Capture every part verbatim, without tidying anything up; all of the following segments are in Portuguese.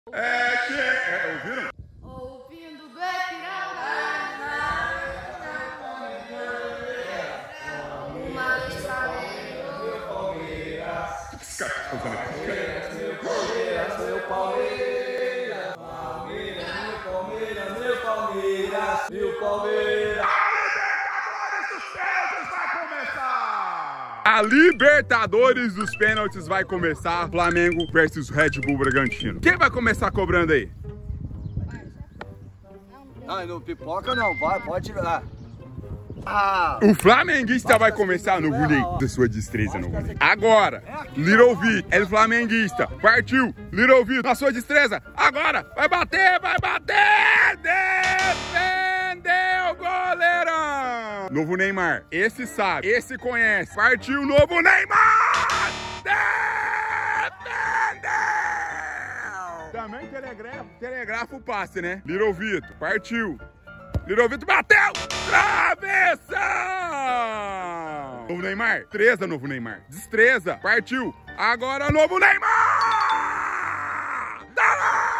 É que... É, ouviram? Ouvindo do Ipiranga. Uma vez Flamengo. Palmeiras. Esse cara tá fazendo aqui. Meu Palmeiras, meu Palmeiras. Palmeiras, meu Palmeiras, meu Palmeiras, meu Palmeiras. A Libertadores dos pênaltis vai começar. Flamengo versus Red Bull Bragantino. Quem vai começar cobrando aí? Não, não pipoca não, vai, pode tirar. Ah, O flamenguista vai começar no vôlei. Da sua destreza no vôlei. Agora, Little V, é flamenguista. Partiu, Little V, na sua destreza. Agora, vai bater, vai bater. Defendeu, goleirão. Novo Neymar, esse sabe, esse conhece. Partiu, novo Neymar. Defendeu. Também telegrafo, telegrafo o passe, né? Little Vito, partiu. Little Vito bateu! Travessão! Novo Neymar, destreza, novo Neymar. Destreza, partiu. Agora, novo Neymar! Tá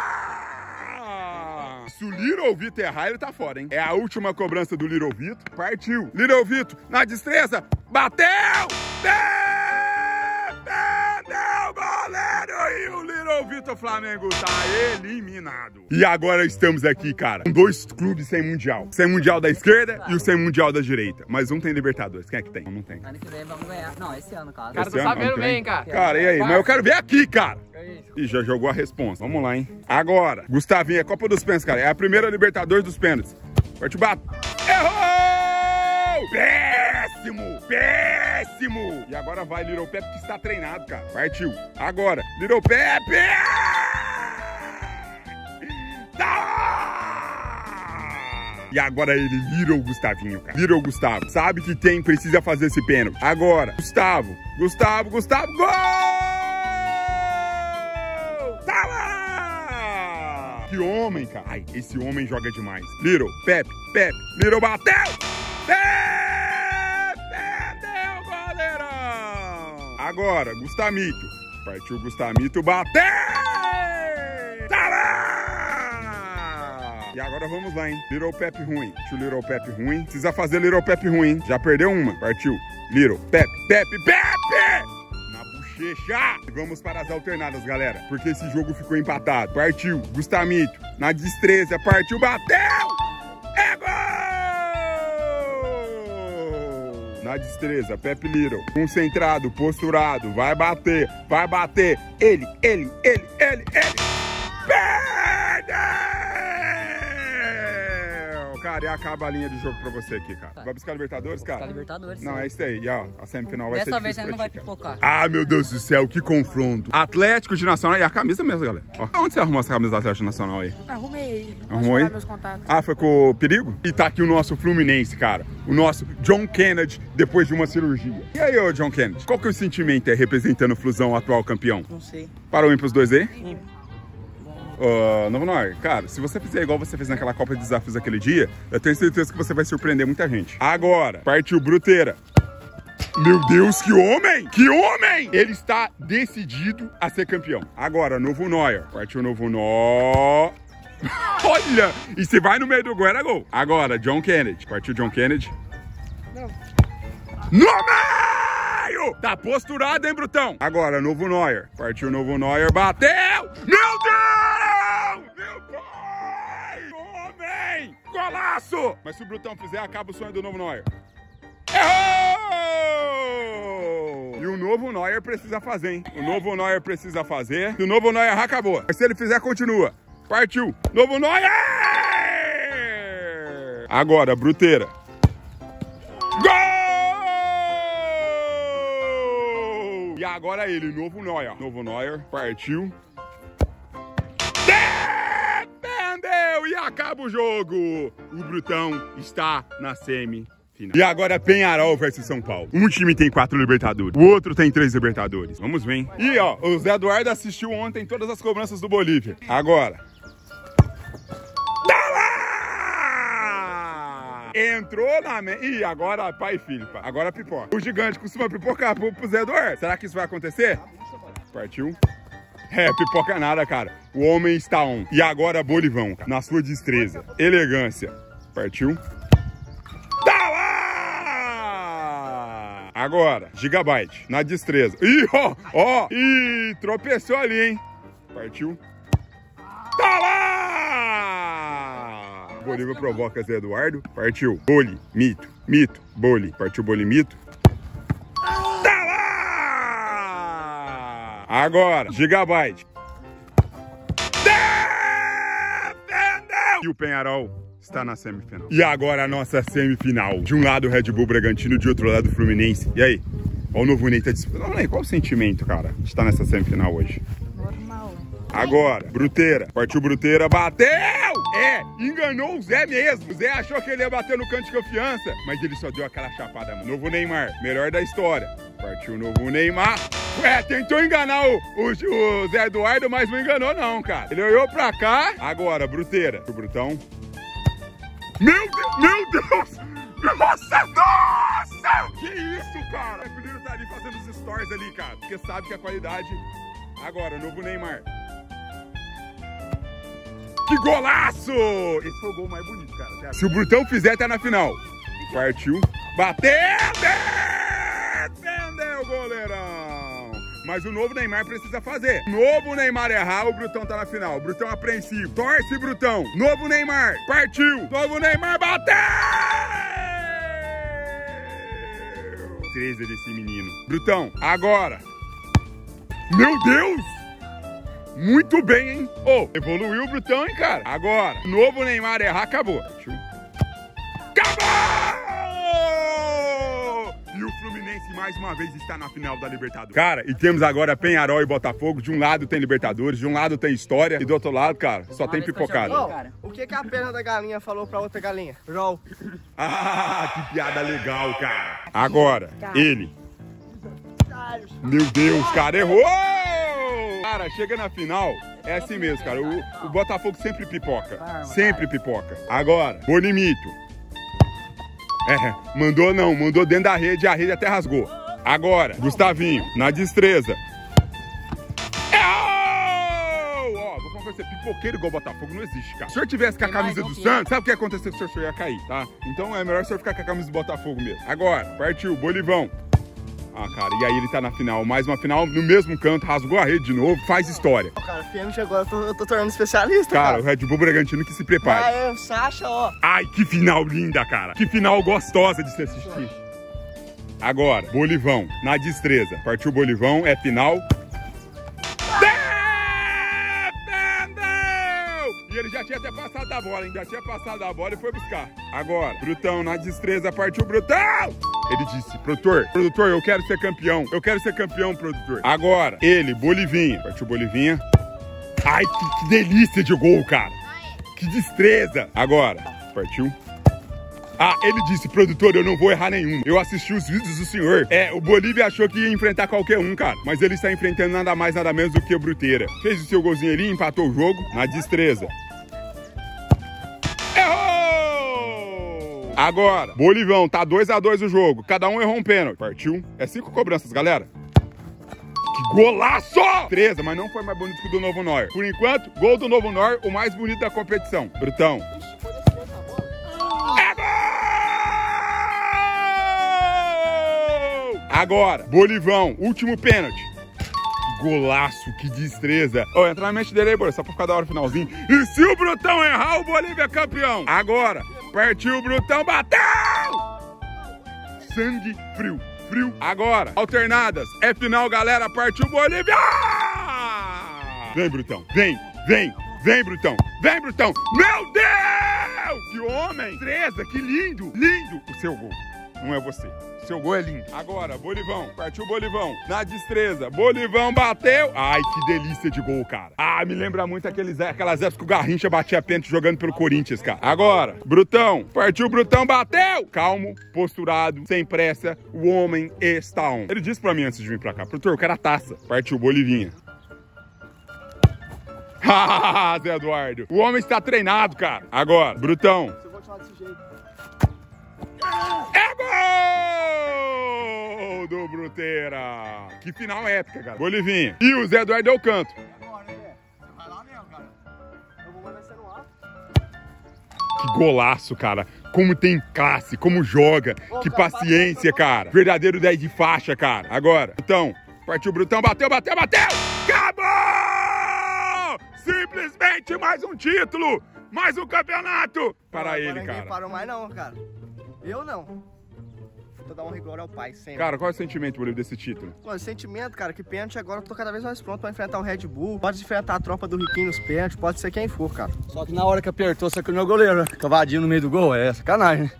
lá! Se o Little Vito errar, ele tá fora, hein? É a última cobrança do Little Vito. Partiu. Little Vito, na destreza, bateu! Defendeu, goleiro! E o Little Vito Flamengo tá eliminado. E agora estamos aqui, cara, com dois clubes sem mundial. Sem mundial da esquerda e o sem mundial da direita. Mas um tem Libertadores. Quem é que tem? Não, não tem. Ano que vem vamos ganhar. Não, esse ano, cara. Cara, Esse tô ano sabendo não tem? bem, cara. Cara, e aí? Mas eu quero ver aqui, cara. É isso. Ih, já jogou a responsa. Vamos lá, hein? Agora, Gustavinho, é Copa dos Pênaltis, cara. É a primeira Libertadores dos pênaltis. Partiu, bate. Errou! Péssimo! Péssimo! E agora vai Little Pepe, que está treinado, cara. Partiu. Agora, Little Pepe! Tá! E agora ele, Little Gustavinho, cara. Little Gustavo. Sabe que quem precisa fazer esse pênalti. Agora, Gustavo. Gustavo, Gustavo. Gol! Tá lá! Que homem, cara. Ai, esse homem joga demais. Little, Pepe, Pepe. Little bateu! Defendeu, goleirão! Agora, Gustamito. Partiu Gustamito, bateu! Tá lá! E agora vamos lá, hein? Little Pepe ruim. Tio Little Pepe ruim. Precisa fazer Little Pepe ruim. Já perdeu uma. Partiu. Little Pepe, Pepe, Pepe! Na bochecha! E vamos para as alternadas, galera. Porque esse jogo ficou empatado. Partiu. Gustamito. Na destreza. Partiu. Bateu! É gol! Na destreza. Pepe Little. Concentrado. Posturado. Vai bater. Vai bater. Ele, ele, ele, ele, ele. Perdeu! Cara, e acaba a linha de jogo pra você aqui, cara. Tá. Vai buscar Libertadores, cara? Buscar Libertadores, Não, sim. é isso aí. E, ó, a semifinal vai Dessa ser vez difícil ele não pra vai ti, cara. pipocar. Ah, meu Deus do céu, que confronto. Atlético de Nacional. E a camisa mesmo, galera. Ó, onde você arrumou essa camisa do Atlético Nacional aí? Arrumei. Arrumou aí? Meus contatos. Ah, foi com o Perigo? E tá aqui o nosso Fluminense, cara. O nosso John Kennedy, depois de uma cirurgia. E aí, ô John Kennedy, qual que é o sentimento aí representando o Flusão, o atual campeão? Não sei. Parou pros dois aí? Sim. Uh, Novo Noir, cara, se você fizer igual você fez naquela Copa de Desafios aquele dia, eu tenho certeza que você vai surpreender muita gente. Agora, partiu Bruteira. Meu Deus, que homem! Que homem! Ele está decidido a ser campeão. Agora, Novo Neuer. Partiu Novo Neuer. Olha! E se vai no meio do gol, era gol. Agora, John Kennedy. Partiu John Kennedy. Não. No meio! Tá posturado, hein, Brutão? Agora, Novo Neuer. Partiu Novo Neuer. Bateu! Meu Deus! Meu pai! Homem! Golaço! Mas se o Brutão fizer, acaba o sonho do Novo Neuer. Errou! E o Novo Neuer precisa fazer, hein? O Novo Neuer precisa fazer. Se o Novo Neuer errar, acabou. Mas se ele fizer, continua. Partiu! Novo Neuer! Agora, Bruteira. Gol! E agora ele, Novo Neuer. Novo Neuer, partiu. Defendeu! E acaba o jogo. O Brutão está na semi. E agora Penharol versus São Paulo. Um time tem quatro Libertadores, o outro tem três Libertadores. Vamos ver, hein? E ó, o Zé Eduardo assistiu ontem todas as cobranças do Bolívia. Agora. Tá lá! Entrou na... Me... Ih, agora pai e filho, pá. Agora pipoca. O gigante costuma pipocar pro, pro Zé Eduardo. Será que isso vai acontecer? Partiu. É, pipoca nada, cara. O homem está on. E agora, Bolivão, cara, na sua destreza, elegância. Partiu. Tá lá! Agora, Gigabyte, na destreza. Ih, ó, ó. Ih, tropeçou ali, hein? Partiu. Tá lá! Bolívia provoca Zé Eduardo. Partiu. Boli, mito, mito, boli. Partiu boli, mito. Tá lá! Agora, Gigabyte. E o Penharol está na semifinal. E agora a nossa semifinal. De um lado o Red Bull Bragantino, de outro lado o Fluminense. E aí? Olha o novo Ney tá disputando. Ney, qual o sentimento, cara, de estar nessa semifinal hoje? Normal. Agora, Bruteira. Partiu Bruteira, bateu! É, enganou o Zé mesmo. O Zé achou que ele ia bater no canto de confiança, mas ele só deu aquela chapada. Mano. Novo Neymar, melhor da história. Partiu o novo Neymar. Ué, tentou enganar o, o, o Zé Eduardo, mas não enganou não, cara. Ele olhou pra cá. Agora, Bruteira. O Brutão. Meu Deus, meu Deus! Nossa, nossa! Que isso, cara? O Filho tá ali fazendo os stories ali, cara. Porque sabe que a qualidade... Agora, novo Neymar. Que golaço! Esse foi o gol mais bonito, cara. Se o Brutão fizer, tá na final. Partiu. Bateu! Defendeu, goleirão! Mas o novo Neymar precisa fazer. Novo Neymar errar, o Brutão tá na final. Brutão apreensivo. Torce, Brutão. Novo Neymar. Partiu. Novo Neymar bateu! treze desse menino. Brutão, agora. Meu Deus! Muito bem, hein? Ô, oh, evoluiu o Brutão, hein, cara? Agora, novo Neymar errar, acabou. Partiu. Acabou! E o Fluminense mais uma vez está na final da Libertadores. Cara, e temos agora Penharol e Botafogo. De um lado tem Libertadores, de um lado tem história e do outro lado, cara, só tem pipocada. Oh, o que, que a perna da galinha falou pra outra galinha? Rol. Ah, que piada legal, cara. Agora, ele. Meu Deus, cara, errou! Cara, chega na final, é assim mesmo, cara. O, o Botafogo sempre pipoca. Sempre pipoca. Agora, Bonimito. É, mandou não, mandou dentro da rede, a rede até rasgou. Agora, Gustavinho, na destreza. Ó, vou falar pra você, pipoqueiro igual Botafogo não existe, cara. Se o senhor tivesse com a camisa do Santos, sabe o que ia acontecer com o senhor? O senhor ia cair, tá? Então é melhor o senhor ficar com a camisa do Botafogo mesmo. Agora, partiu, Bolivão. Ah, cara, e aí ele tá na final, mais uma final no mesmo canto, rasgou a rede de novo, faz história. Cara, Fiat agora eu tô, eu tô tornando especialista, cara. Cara, o Red Bull Bragantino que se prepare. Ah, é, o Sacha, ó. Ai, que final linda, cara. Que final gostosa de se assistir. Agora, Bolivão, na destreza. Partiu Bolivão, é final. E ele já tinha até passado da bola, hein? Já tinha passado da bola e foi buscar. Agora, Brutão na destreza, partiu Brutão! Ele disse, produtor, produtor, eu quero ser campeão. Eu quero ser campeão, produtor. Agora, ele, Bolivinha. Partiu Bolivinha. Ai, que, que delícia de gol, cara. Que destreza. Agora, partiu. Ah, ele disse, produtor, eu não vou errar nenhum. Eu assisti os vídeos do senhor. É, o Bolívia achou que ia enfrentar qualquer um, cara. Mas ele está enfrentando nada mais, nada menos do que o Bruteira. Fez o seu golzinho ali, empatou o jogo na destreza. Errou! Agora, Bolivão, tá dois a dois o jogo. Cada um errou um pênalti. Partiu. É cinco cobranças, galera. Que golaço! treze, mas não foi mais bonito que o do Novo Nor. Por enquanto, gol do Novo Nor, o mais bonito da competição. Brutão. Agora, Bolivão, último pênalti. Que golaço, que destreza. Ô, oh, entra na mente dele aí, Bolívia, só pra ficar da hora finalzinho. E se o Brutão errar, o Bolívia é campeão. Agora, partiu o Brutão, bateu! Sangue frio, frio. Agora, alternadas, é final, galera, partiu o Bolívia! Vem, Brutão, vem, vem, vem, Brutão, vem, Brutão. Meu Deus! Que homem! Destreza, que lindo, lindo. O seu gol, não é você. Seu gol é lindo. Agora, Bolivão. Partiu Bolivão. Na destreza. Bolivão bateu. Ai, que delícia de gol, cara. Ah, me lembra muito aqueles, aquelas épocas que o Garrincha batia pênalti jogando pelo Corinthians, cara. Agora, Brutão. Partiu Brutão, bateu. Calmo, posturado, sem pressa. O homem está on. Ele disse pra mim antes de vir pra cá. Produtor, eu quero a taça. Partiu Bolivinha. Hahaha, Zé Eduardo. O homem está treinado, cara. Agora, Brutão. Eu vou te falar desse jeito. É gol do Bruteira. Que final épica, cara. Bolivinha. E o Zé Eduardo deu o canto. Que golaço, cara. Como tem classe, como joga. Que paciência, cara. Verdadeiro dez de faixa, cara. Agora, então, partiu o Brutão, bateu, bateu, bateu. Acabou! Simplesmente mais um título. Mais um campeonato. Para ele, cara. Ninguém parou mais não, cara. Eu não. Vou dar um rigor ao pai, sempre. Cara, qual é o sentimento, Bolívia, desse título? Mano, sentimento, cara, que pênalti agora eu tô cada vez mais pronto pra enfrentar o Red Bull. Pode enfrentar a tropa do Riquinho nos pênaltis, pode ser quem for, cara. Só que na hora que apertou, você que o meu goleiro, né? Cavadinho no meio do gol, é sacanagem, né?